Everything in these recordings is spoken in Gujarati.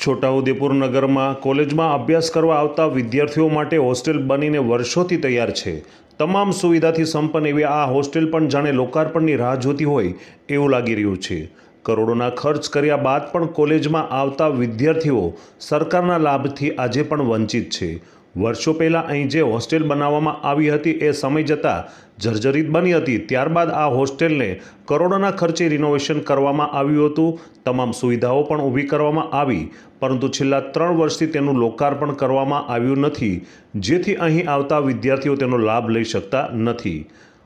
છોટાઉદેપુર નગરમાં કોલેજમાં અભ્યાસ કરવા આવતા વિદ્યાર્થીઓ માટે હોસ્ટેલ બનીને વર્ષોથી તૈયાર છે। તમામ સુવિધાથી સંપન્ન એવી આ હોસ્ટેલ પણ જાણે લોકાર્પણની રાહ જોતી હોય એવું લાગી રહ્યું છે। કરોડોના ખર્ચ કર્યા બાદ પણ કોલેજમાં આવતા વિદ્યાર્થીઓ સરકારના લાભથી આજે પણ વંચિત છે। વર્ષો પહેલાં અહીં જે હોસ્ટેલ બનાવવામાં આવી હતી એ સમય જતાં જર્જરિત બની હતી। ત્યારબાદ આ હોસ્ટેલને કરોડોના ખર્ચે રિનોવેશન કરવામાં આવ્યું હતું। તમામ સુવિધાઓ પણ ઊભી કરવામાં આવી, પરંતુ છેલ્લા 3 વર્ષથી તેનું લોકાર્પણ કરવામાં આવ્યું નથી, જેથી અહીં આવતા વિદ્યાર્થીઓ તેનો લાભ લઈ શકતા નથી।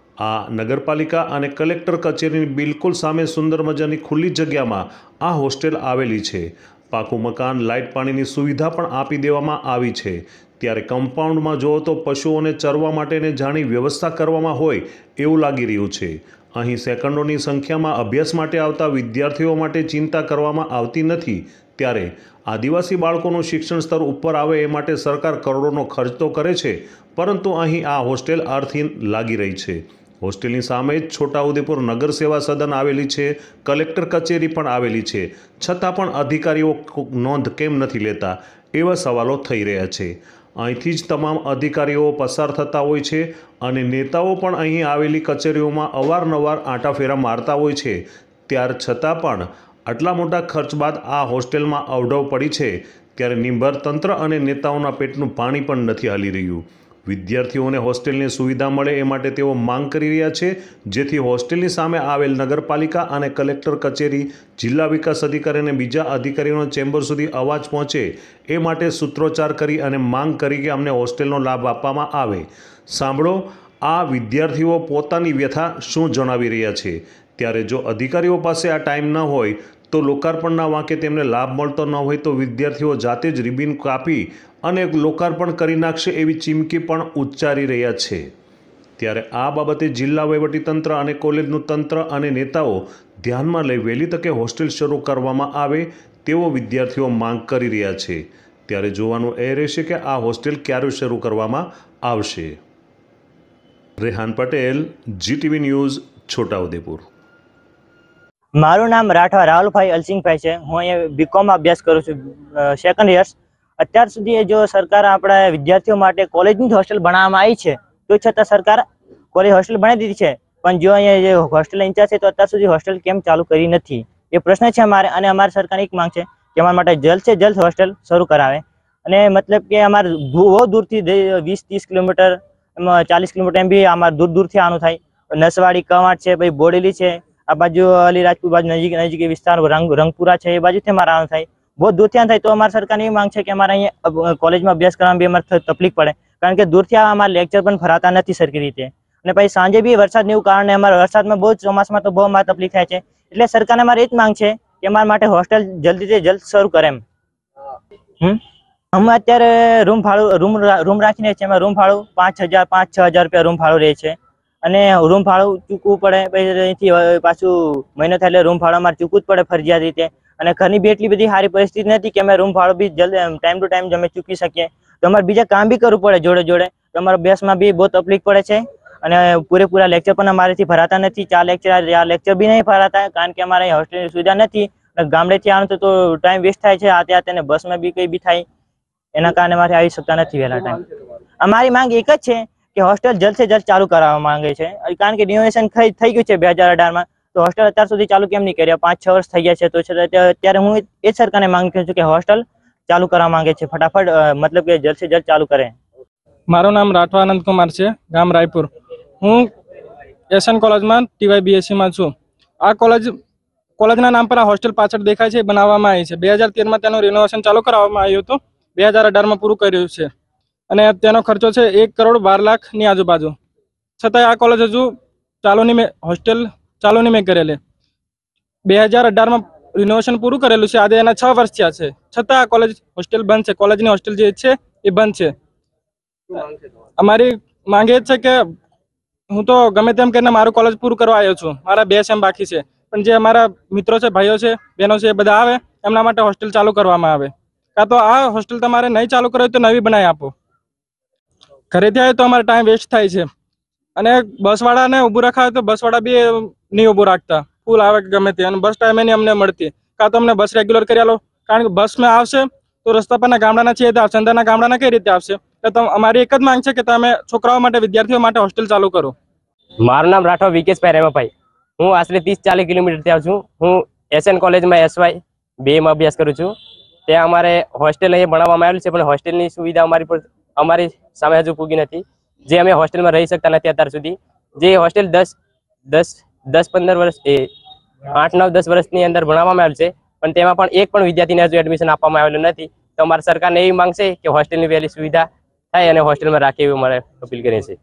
આ નગરપાલિકા અને કલેક્ટર કચેરીની બિલકુલ સામે સુંદર મજાની ખુલ્લી જગ્યામાં આ હોસ્ટેલ આવેલી છે। પાકું મકાન, લાઇટ, પાણીની સુવિધા પણ આપી દેવામાં આવી છે। ત્યારે કમ્પાઉન્ડમાં જુઓ તો પશુઓને ચરવા માટેની જાણી વ્યવસ્થા કરવામાં હોય એવું લાગી રહ્યું છે। અહીં સેકન્ડોની સંખ્યામાં અભ્યાસ માટે આવતા વિદ્યાર્થીઓ માટે ચિંતા કરવામાં આવતી નથી। ત્યારે આદિવાસી બાળકોનું શિક્ષણ સ્તર ઉપર આવે એ માટે સરકાર કરોડોનો ખર્ચ તો કરે છે, પરંતુ અહીં આ હોસ્ટેલ અર્થહીન લાગી રહી છે। હોસ્ટેલની સામે જ છોટાઉદેપુર નગર સેવા સદન આવેલી છે, કલેક્ટર કચેરી પણ આવેલી છે, છતાં પણ અધિકારીઓ નોંધ કેમ નથી લેતા એવા સવાલો થઈ રહ્યા છે। અહીંથી જ તમામ અધિકારીઓ પસાર થતા હોય છે અને નેતાઓ પણ અહીં આવેલી કચેરીઓમાં અવારનવાર આંટાફેરા મારતા હોય છે। ત્યાર છતાં પણ આટલા મોટા ખર્ચ બાદ આ હોસ્ટેલમાં અવઢવ પડી છે, ત્યારે નિંભર તંત્ર અને નેતાઓના પેટનું પાણી પણ નથી હાલી રહ્યું। વિદ્યાર્થીઓને હોસ્ટેલની સુવિધા મળે એ માટે તેઓ માંગ કરી રહ્યા છે, જેથી હોસ્ટેલની સામે આવેલ નગરપાલિકા અને કલેક્ટર કચેરી, જિલ્લા વિકાસ અધિકારી અને બીજા અધિકારીઓના ચેમ્બર સુધી અવાજ પહોંચે એ માટે સૂત્રોચ્ચાર કરી અને માંગ કરી કે અમને હોસ્ટેલનો લાભ આપવામાં આવે। સાંભળો આ વિદ્યાર્થીઓ પોતાની વ્યથા શું જણાવી રહ્યા છે। ત્યારે જો અધિકારીઓ પાસે આ ટાઈમ ન હોય તો લોકાર્પણના વાંકે તેમને લાભ મળતો ન હોય તો વિદ્યાર્થીઓ જાતે જ રિબિન કાપી અને લોકાર્પણ કરી નાખશે એવી ચીમકી પણ ઉચ્ચારી રહ્યા છે। ત્યારે આ બાબતે જિલ્લા વહીવટીતંત્ર અને કોલેજનું તંત્ર અને નેતાઓ ધ્યાનમાં લઈ વહેલી તકે હોસ્ટેલ શરૂ કરવામાં આવે તેવો વિદ્યાર્થીઓ માંગ કરી રહ્યા છે। ત્યારે જોવાનું એ રહેશે કે આ હોસ્ટેલ ક્યારે શરૂ કરવામાં આવશે। Rehan Patel, GTV news, Chhota Udepur. મારું નામ રાઠવા રાહુલભાઈ અલસિંગભાઈ છે। હું અહીંયા બીકોમ અભ્યાસ કરું છું, સેકન્ડ યર્સ। અત્યાર સુધી જો સરકાર આપણા વિદ્યાર્થીઓ માટે કોલેજની જ હોસ્ટેલ બનાવવામાં આવી છે, તો છતાં સરકાર કોલેજ હોસ્ટેલ બનાવી દીધી છે, પણ જો અહીંયા જે હોસ્ટેલ ઇન્ચાર્જ છે તો અત્યાર સુધી હોસ્ટેલ કેમ ચાલુ કરી નથી એ પ્રશ્ન છે અમારે। અને અમારી સરકારની એક માંગ છે કે અમારા માટે જલ્દ સે જલ્દ હોસ્ટેલ શરૂ કરાવે। અને મતલબ કે અમારે બહુ દૂરથી 20-30 કિલોમીટર, 40 કિલોમીટર એમ બી અમારે દૂરથી આનું થાય। નસવાડી, કવાંટ છે, ભાઈ બોડેલી છે, આ બાજુ અલીરાજપુર બાજુ નજીક વિસ્તાર રંગપુરા છે, એ બાજુથી અમારે આનું થાય, બહુ દૂરથી થાય। તો અમારી સરકારની એ માંગ છે કે અમારે અહીંયા કોલેજમાં અભ્યાસ કરવામાં બી અમારે તકલીફ પડે, કારણ કે દૂરથી અમારા લેક્ચર પણ ભરાતા નથી સરખી રીતે। અને પછી સાંજે બી વરસાદને એવું કારણે અમારે વરસાદમાં બહુ ચોમાસામાં તો બહુ અમારે તકલીફ થાય છે। એટલે સરકારને અમારે એ જ માંગ છે કે અમારા માટે હોસ્ટેલ જલ્દીથી જલ્દ શરૂ કરે એમ। અમે અત્યારે રૂમ રાખીને છીએ, એમાં રૂમ ભાડું 5,000-6,000 રૂપિયા રૂમ ભાડું રહે છે। અને રૂમ ભાડું ચૂકવવું પડે, પછી અહીંથી પાછું મહિનો થાય એટલે રૂમ ભાડું અમારે ચૂકવું જ પડે ફરજિયાત રીતે। અને ઘરની બી એટલી બધી સારી પરિસ્થિતિ નથી કે અમે રૂમ ભાડું બી જલ્દી ટાઈમ ટુ ટાઈમ અમે ચૂકવી શકીએ। તો અમારે બીજા કામ બી કરવું પડે જોડે જોડે, તો અમારા અભ્યાસમાં બી બહુ તકલીફ પડે છે। અને પૂરેપૂરા લેક્ચર પણ અમારેથી ભરાતા નથી, 4 લેક્ચર બી નહીં ભરાતા, કારણ કે અમારે હોસ્ટેલની સુવિધા નથી। ગામડેથી આવવાનું તો ટાઈમ વેસ્ટ થાય છે, આ તેને બસમાં બી કંઈ બી થાય, એના કારણે અમારે આવી શકતા નથી વહેલા ટાઈમ। અમારી માંગ એક જ છે કે હોસ્ટેલ જલ્દ સે જલ્દ ચાલુ કરાવવા માંગે છે, કારણ કે રિનોવેશન થઈ ગયું છે 2018માં, તો હોસ્ટેલ અત્યાર સુધી ચાલુ કેમ નહીં કર્યા? 5-6 વર્ષ થઈ ગયા છે। તો અત્યારે હું એ જ સરકારને માંગ કરું છું કે હોસ્ટેલ ચાલુ કરવા માંગે છે ફટાફટ, મતલબ કે જલ્દ સે જલ્દ ચાલુ કરે। મારું નામ રાઠવા આનંદ કુમાર છે, ગામ રાયપુર। હું એસએન કોલેજમાં TY BSc માં છું। આ કોલેજના નામ પર આ હોસ્ટેલ પાછળ દેખાય છે બનાવવામાં આવી છે। 2013માં તેનું રિનોવેશન ચાલુ કરાવવામાં આવ્યું હતું, 2018માં પૂરું કર્યું છે, અને તેનો ખર્ચો છે 1,12,00,000ની આજુબાજુ। છતાંય આ કોલેજ હજુ હોસ્ટેલ ચાલુ નહીં કરેલી। 2018માં રિનોવેશન પૂરું કરેલું છે, આજે એના 6 વર્ષ થયા છે, છતાં આ કોલેજ હોસ્ટેલ બંધ છે, કોલેજની હોસ્ટેલ જે છે એ બંધ છે। અમારી માંગ એ છે કે હું તો ગમે તેમ કરીને મારું કોલેજ પૂરું કરવા આવ્યો છું, મારા 2 સેમ બાકી છે, પણ જે અમારા મિત્રો છે, ભાઈઓ છે, બહેનો છે, એ બધા આવે, એમના માટે હોસ્ટેલ ચાલુ કરવામાં આવે। કાં તો આ હોસ્ટેલ તમારે નહીં ચાલુ કરે તો નવી બનાવી આપો। ઘરેથી આવે તો અમારે ટાઈમ વેસ્ટ થાય છે, અને બસવાળાને ઊભું રખાવે તો બસવાળા બી નહીં ઊભું રાખતા, ફૂલ આવે કે ગમે તે, અને બસ ટાઈમે નહીં અમને મળતી। કાં તો અમને બસ રેગ્યુલર કરી આલો, કારણ કે બસમાં આવશે તો રસ્તા પરના ગામડાના છે તે આવશે, અંદરના ગામડાના કઈ રીતે આવશે? એટલે અમારી એક જ માંગ છે કે તમે છોકરાઓ માટે, વિદ્યાર્થીઓ માટે હોસ્ટેલ ચાલુ કરો. મારું નામ રાઠવા વિકેશભાઈ રેમાભાઈ. હું આશરે 30-40 કિલોમીટરથી આવું છું. હું એસએન કોલેજમાં SY BA માં અભ્યાસ કરું છું. ત્યાં અમારે હોસ્ટેલ અહીંયા ભણાવવામાં આવેલું છે, પણ હોસ્ટેલની સુવિધા અમારી સામે હજુ પૂગી નથી. જે અમે હોસ્ટેલમાં રહી શકતા નથી અત્યાર સુધી. જે હોસ્ટેલ 10-15 વર્ષ 8-9-10 વર્ષની અંદર ભણાવવામાં આવેલ છે, પણ તેમાં પણ એક પણ વિદ્યાર્થીને હજુ એડમિશન આપવામાં આવેલું નથી. તો અમારી સરકારને એવી માંગ છે કે હોસ્ટેલની વહેલી સુવિધા થાય અને હોસ્ટેલમાં રાખે એવી અમારે અપીલ કરીએ છીએ.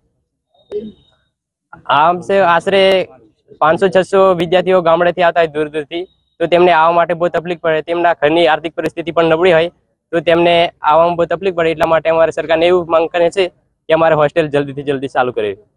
આમ છે આશરે 500-600 વિદ્યાર્થીઓ ગામડેથી આવતા હોય દૂર દૂરથી, તો તેમને આવવા માટે બહુ તકલીફ પડે. તેમના ઘરની આર્થિક પરિસ્થિતિ પણ નબળી હોય તો તેમને આવવામાં બહુ તકલીફ પડે. એટલા માટે અમારે સરકારને એવું માંગ કરે છે કે અમારે હોસ્ટેલ જલ્દીથી જલ્દી ચાલુ કરે.